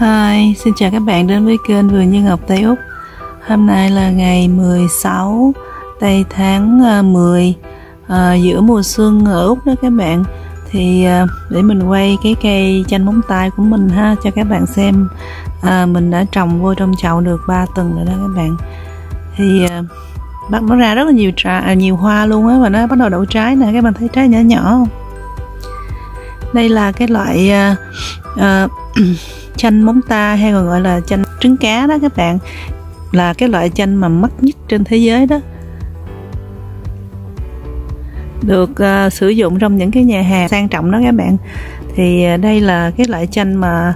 Hi, xin chào các bạn đến với kênh Vườn Như Ngọc Tây Úc. Hôm nay là ngày 16 tây tháng 10, giữa mùa xuân ở Úc đó các bạn. Thì để mình quay cái cây chanh móng tay của mình ha cho các bạn xem. Mình đã trồng vô trong chậu được 3 tuần rồi đó các bạn. Thì nó ra rất là nhiều hoa luôn á, và nó bắt đầu đậu trái nè, các bạn thấy trái nhỏ nhỏ không? Đây là cái loại chanh móng tay hay còn gọi là chanh trứng cá đó các bạn, là cái loại chanh mà mắc nhất trên thế giới đó, được sử dụng trong những cái nhà hàng sang trọng đó các bạn. Thì đây là cái loại chanh mà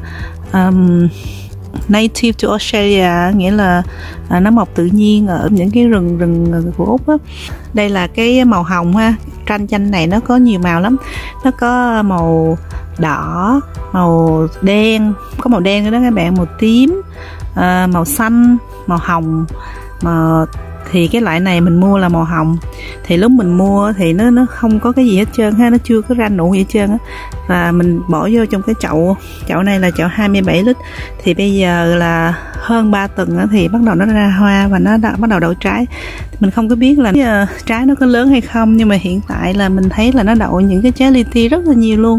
native to Australia, nghĩa là nó mọc tự nhiên ở những cái rừng của Úc á. Đây là cái màu hồng ha. Chanh này nó có nhiều màu lắm, nó có màu đỏ, màu đen, có màu đen nữa đó các bạn, màu tím, màu xanh, màu hồng. Thì cái loại này mình mua là màu hồng. Thì lúc mình mua thì nó không có cái gì hết trơn ha, nó chưa có ra nụ gì hết trơn á. Và mình bỏ vô trong cái chậu này là chậu 27 lít. Thì bây giờ là hơn 3 tuần á, thì bắt đầu nó ra hoa và nó bắt đầu đậu trái. Mình không có biết là trái nó có lớn hay không, nhưng mà hiện tại là mình thấy là nó đậu những cái trái li ti rất là nhiều luôn.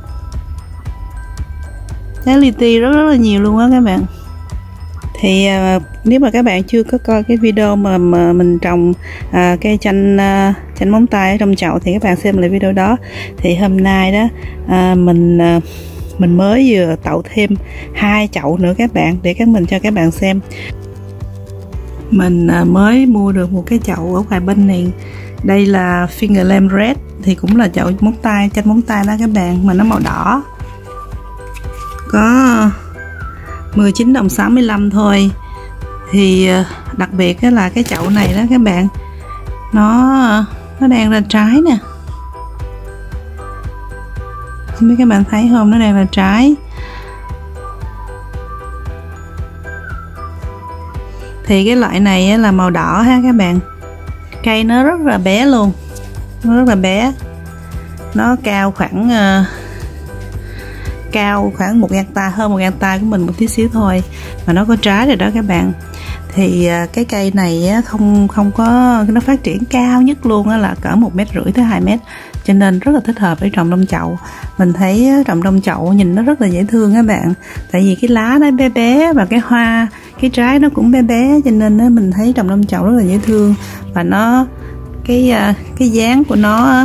Trái li ti rất là nhiều luôn á các bạn. Thì nếu mà các bạn chưa có coi cái video mà mình trồng cây chanh móng tay ở trong chậu thì các bạn xem lại video đó. Thì hôm nay đó mình mới vừa tậu thêm 2 chậu nữa các bạn, để mình cho các bạn xem. Mình mới mua được một cái chậu ở ngoài bên này. Đây là Fingerling Red, thì cũng là chậu móng tay, chanh móng tay đó các bạn, mà nó màu đỏ, có 19 đồng 65 thôi. Thì đặc biệt là cái chậu này đó các bạn, nó đang ra trái nè, không biết các bạn thấy không, nó đang ra trái. Thì cái loại này là màu đỏ ha các bạn. Cây nó rất là bé luôn, nó rất là bé, nó cao khoảng 1 gang tay, hơn 1 gang tay của mình một tí xíu thôi, mà nó có trái rồi đó các bạn. Thì cái cây này không có, nó phát triển cao nhất luôn là cỡ 1,5 mét tới 2 mét, cho nên rất là thích hợp để trồng trong chậu. Mình thấy trồng trong chậu nhìn nó rất là dễ thương các bạn, tại vì cái lá nó bé bé và cái hoa, cái trái nó cũng bé bé, cho nên mình thấy trồng trong chậu rất là dễ thương. Và nó cái dáng của nó,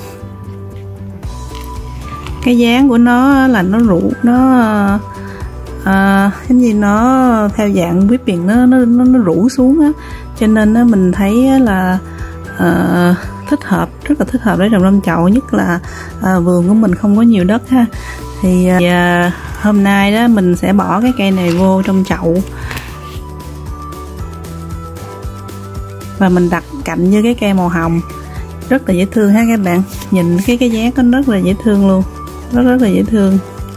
cái dáng của nó là nó rủ, nó cái gì, nó theo dạng whipping, nó rủ xuống á, cho nên mình thấy là thích hợp, rất là thích hợp để trồng trong chậu, nhất là vườn của mình không có nhiều đất ha. Thì hôm nay đó mình sẽ bỏ cái cây này vô trong chậu và mình đặt cạnh với cái cây màu hồng, rất là dễ thương ha các bạn. Nhìn cái dáng nó rất là dễ thương luôn, rất là dễ thương,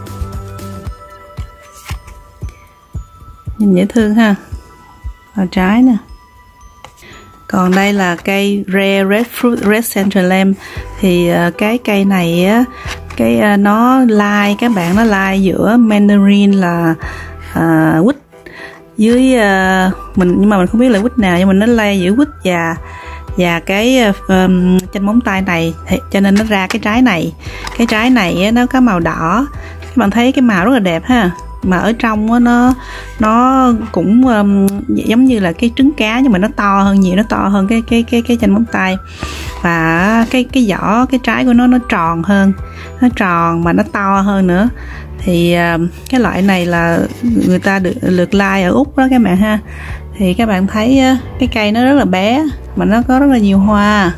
nhìn dễ thương ha. Và trái nè. Còn đây là cây Rare Red Fruit Red Central Lamb. Thì cái cây này á, nó lai các bạn, nó lai giữa mandarin là quýt dưới nhưng mà mình không biết là quýt nào, nhưng mà nó lai giữa quýt và cái chanh móng tay này, cho nên nó ra cái trái này. Cái trái này nó có màu đỏ, các bạn thấy cái màu rất là đẹp ha. Mà ở trong nó cũng giống như là cái trứng cá, nhưng mà nó to hơn nhiều, nó to hơn cái chanh móng tay. Và cái vỏ, cái trái của nó tròn hơn, nó tròn mà nó to hơn nữa. Thì cái loại này là người ta được lai ở Úc đó các bạn ha. Thì các bạn thấy cái cây nó rất là bé mà nó có rất là nhiều hoa.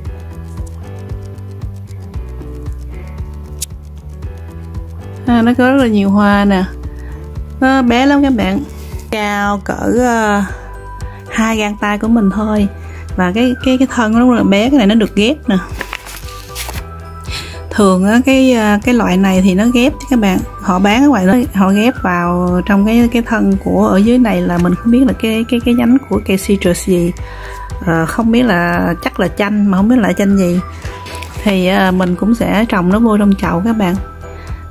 Nó có rất là nhiều hoa nè, nó bé lắm các bạn, cao cỡ 2 gang tay của mình thôi. Và cái thân nó rất là bé. Cái này nó được ghép nè. Thường cái loại này thì nó ghép các bạn, họ bán ở ngoài đó, họ ghép vào trong cái thân của ở dưới này, là mình không biết là cái nhánh của cây citrus gì, không biết là, chắc là chanh mà không biết là chanh gì. Thì mình cũng sẽ trồng nó vô trong chậu các bạn.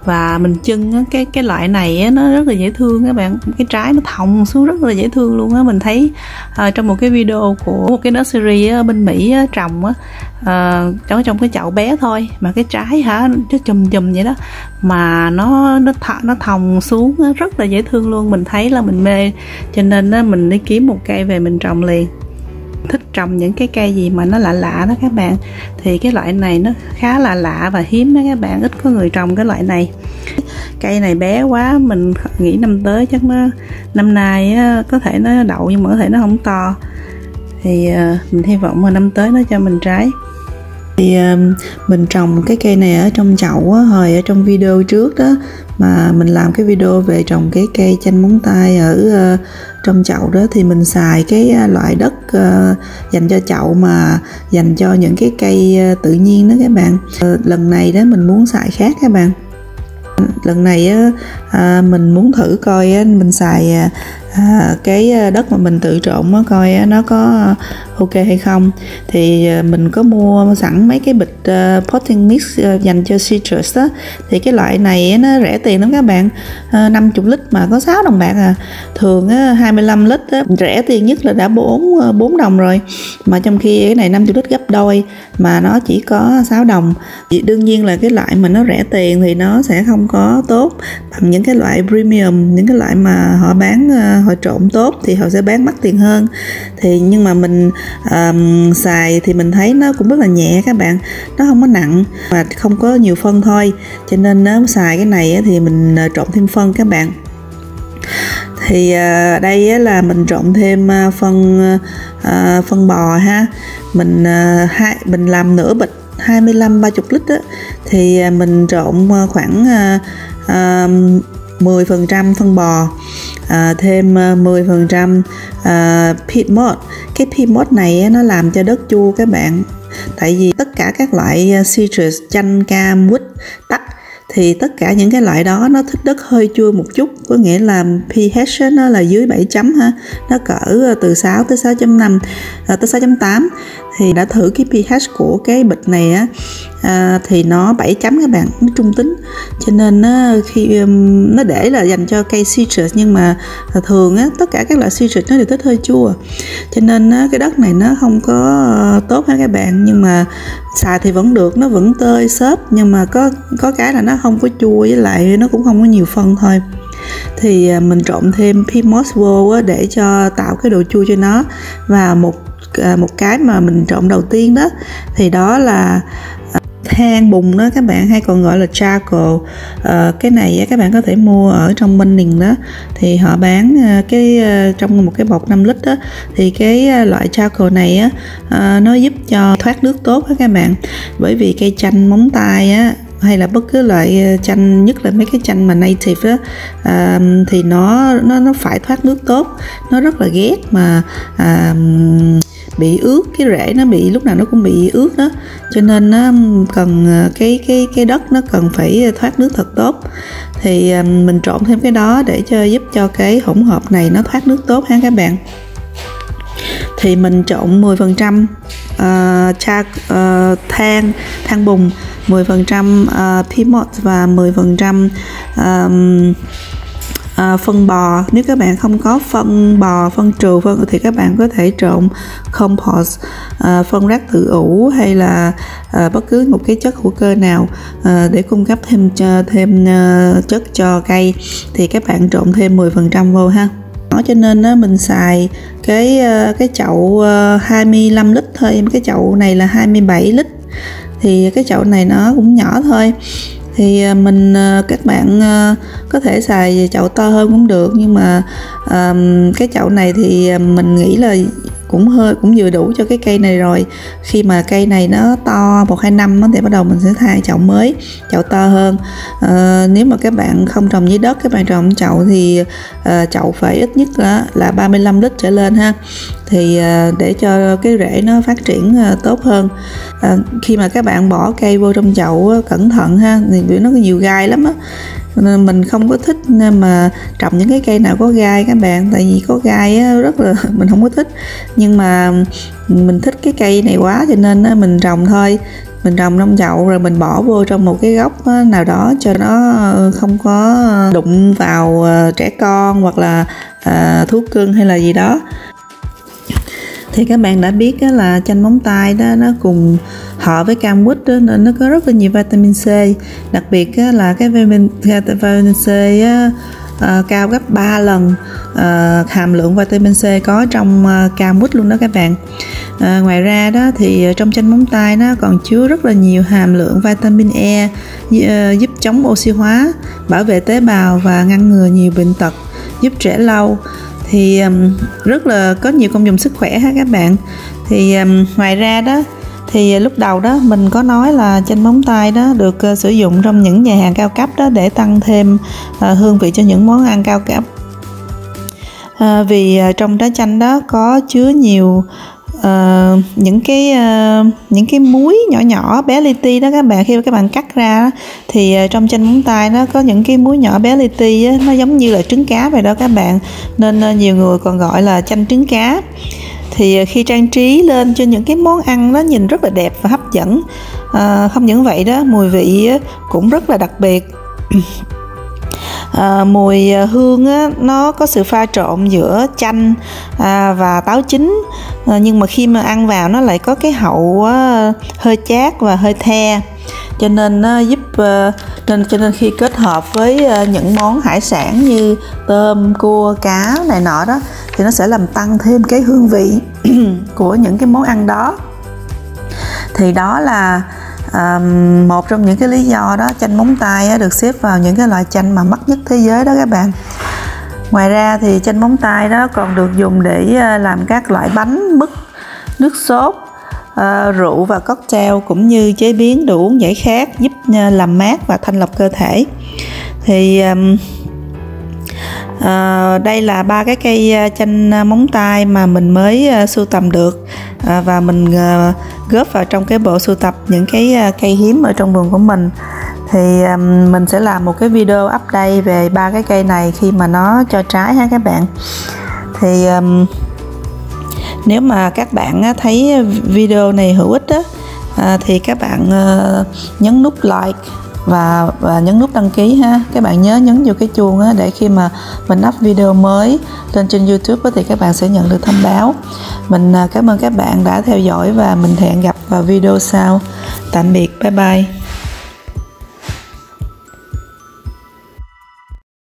Và mình chưng cái loại này nó rất là dễ thương các bạn, cái trái nó thòng xuống rất là dễ thương luôn á. Mình thấy trong một cái video của một cái nursery ở bên Mỹ trồng trong cái chậu bé thôi mà cái trái nó chùm vậy đó, mà nó thòng xuống rất là dễ thương luôn. Mình thấy là mình mê, cho nên mình đi kiếm một cây về mình trồng liền. Thích trồng những cái cây gì mà nó lạ lạ đó các bạn, thì cái loại này nó khá là lạ và hiếm đó các bạn, ít có người trồng cái loại này. Cây này bé quá, mình nghĩ năm tới chắc năm nay có thể nó đậu nhưng mà có thể nó không to, thì mình hy vọng là năm tới nó cho mình trái. Thì mình trồng cái cây này ở trong chậu hồi ở trong video trước đó, mà mình làm cái video về trồng cái cây chanh móng tay ở trong chậu đó, thì mình xài cái loại đất dành cho chậu mà dành cho những cái cây tự nhiên đó các bạn. Lần này đó mình muốn xài khác các bạn. Lần này mình muốn thử coi mình xài cái đất mà mình tự trộn coi nó có ok hay không. Thì mình có mua sẵn mấy cái bịch potting mix dành cho citrus đó, thì cái loại này nó rẻ tiền lắm các bạn, 50 lít mà có 6 đồng bạc à. Thường 25 lít rẻ tiền nhất là đã 4 đồng rồi, mà trong khi cái này 50 lít gấp đôi mà nó chỉ có 6 đồng. Đương nhiên là cái loại mà nó rẻ tiền thì nó sẽ không có tốt bằng những cái loại premium, những cái loại mà họ bán họ trộn tốt thì họ sẽ bán mắc tiền hơn. Thì nhưng mà mình xài thì mình thấy nó cũng rất là nhẹ các bạn, nó không có nặng và không có nhiều phân thôi, cho nên nếu xài cái này thì mình trộn thêm phân các bạn. Thì đây là mình trộn thêm phân bò ha. Mình làm nửa bịch 25-30 lít á, thì mình trộn khoảng 10% phân bò, thêm 10% peat moss. Cái peat moss này nó làm cho đất chua các bạn, tại vì tất cả các loại citrus, chanh, cam, quýt, tắc thì tất cả những cái loại đó nó thích đất hơi chua một chút, có nghĩa là pH nó là dưới 7 chấm ha, nó cỡ từ 6 tới 6.5 tới 6.8. Thì đã thử cái pH của cái bịch này thì nó 7 chấm các bạn, nó trung tính, cho nên khi nó để là dành cho cây citrus, nhưng mà thường tất cả các loại citrus nó đều thích hơi chua, cho nên cái đất này nó không có tốt ha các bạn. Nhưng mà xài thì vẫn được, nó vẫn tơi xốp, nhưng mà có cái là nó không có chua, với lại nó cũng không có nhiều phân thôi. Thì mình trộn thêm peat moss vô để cho tạo cái độ chua cho nó. Và một cái mà mình trộn đầu tiên đó thì đó là than bùn đó các bạn, hay còn gọi là charcoal. Cái này các bạn có thể mua ở trong Bunnings đó, thì họ bán trong một cái bọc 5 lít đó. Thì cái loại charcoal này nó giúp cho thoát nước tốt đó các bạn, bởi vì cây chanh móng tay hay là bất cứ loại chanh, nhất là mấy cái chanh mà native đó, thì nó phải thoát nước tốt. Nó rất là ghét mà bị ướt, cái rễ nó bị lúc nào nó cũng bị ướt đó, cho nên nó cần cái đất nó cần phải thoát nước thật tốt. Thì mình trộn thêm cái đó để giúp cho cái hỗn hợp này nó thoát nước tốt ha các bạn. Thì mình trộn 10% than bùn, 10% peat moss và 10% phân bò. Nếu các bạn không có phân bò, phân trừ thì các bạn có thể trộn compost, phân rác tự ủ, hay là bất cứ một cái chất hữu cơ nào để cung cấp thêm chất cho cây. Thì các bạn trộn thêm 10% vô ha. Cho nên mình xài cái chậu 25 lít thôi, cái chậu này là 27 lít, thì cái chậu này nó cũng nhỏ thôi. Thì các bạn có thể xài chậu to hơn cũng được, nhưng mà cái chậu này thì mình nghĩ là cũng vừa đủ cho cái cây này rồi. Khi mà cây này nó to 1-2 năm thì bắt đầu mình sẽ thay chậu mới, chậu to hơn. Nếu mà các bạn không trồng dưới đất, các bạn trồng chậu thì chậu phải ít nhất là 35 lít trở lên ha, thì để cho cái rễ nó phát triển tốt hơn. Khi mà các bạn bỏ cây vô trong chậu cẩn thận ha, thì nó có nhiều gai lắm á. Mình không có thích mà trồng những cái cây nào có gai các bạn, tại vì có gai rất là mình không có thích. Nhưng mà mình thích cái cây này quá cho nên mình trồng thôi. mình trồng trong chậu rồi mình bỏ vô trong một cái góc nào đó cho nó không có đụng vào trẻ con hoặc là thú cưng hay là gì đó. Thì các bạn đã biết là chanh móng tay đó nó cùng họ với cam quýt đó, nên nó có rất là nhiều vitamin C, đặc biệt là cái vitamin C cao gấp 3 lần hàm lượng vitamin C có trong cam quýt luôn đó các bạn. Ngoài ra đó thì trong chanh móng tay nó còn chứa rất là nhiều hàm lượng vitamin E giúp chống oxy hóa, bảo vệ tế bào và ngăn ngừa nhiều bệnh tật, giúp trẻ lâu, thì rất là có nhiều công dụng sức khỏe ha các bạn. Thì ngoài ra đó thì lúc đầu đó mình có nói là chanh móng tay đó được sử dụng trong những nhà hàng cao cấp đó để tăng thêm hương vị cho những món ăn cao cấp. Vì trong trái chanh đó có chứa nhiều những cái muối nhỏ nhỏ bé li ti đó các bạn. Khi các bạn cắt ra thì trong chanh móng tay nó có những cái muối nhỏ bé li ti á, nó giống như là trứng cá vậy đó các bạn, nên nhiều người còn gọi là chanh trứng cá. Thì khi trang trí lên cho những cái món ăn nó nhìn rất là đẹp và hấp dẫn. Không những vậy đó, mùi vị cũng rất là đặc biệt. Mùi hương á, nó có sự pha trộn giữa chanh và táo chín, nhưng mà khi mà ăn vào nó lại có cái hậu hơi chát và hơi the, cho nên nó giúp cho nên khi kết hợp với những món hải sản như tôm, cua, cá này nọ đó thì nó sẽ làm tăng thêm cái hương vị của những cái món ăn đó. Thì đó là một trong những cái lý do đó chanh móng tay được xếp vào những cái loại chanh mà mắc nhất thế giới đó các bạn. Ngoài ra thì chanh móng tay đó còn được dùng để làm các loại bánh, mứt, nước sốt, rượu và cocktail, cũng như chế biến đồ uống giải khát, giúp làm mát và thanh lọc cơ thể. Thì đây là 3 cái cây chanh móng tay mà mình mới sưu tầm được, và mình góp vào trong cái bộ sưu tập những cái cây hiếm ở trong vườn của mình. Thì mình sẽ làm một cái video update về 3 cái cây này khi mà nó cho trái ha các bạn. Thì nếu mà các bạn thấy video này hữu ích đó, thì các bạn nhấn nút like và nhấn nút đăng ký ha. Các bạn nhớ nhấn vào cái chuông để khi mà mình up video mới lên trên YouTube thì các bạn sẽ nhận được thông báo. Mình cảm ơn các bạn đã theo dõi và mình hẹn gặp vào video sau. Tạm biệt, bye bye.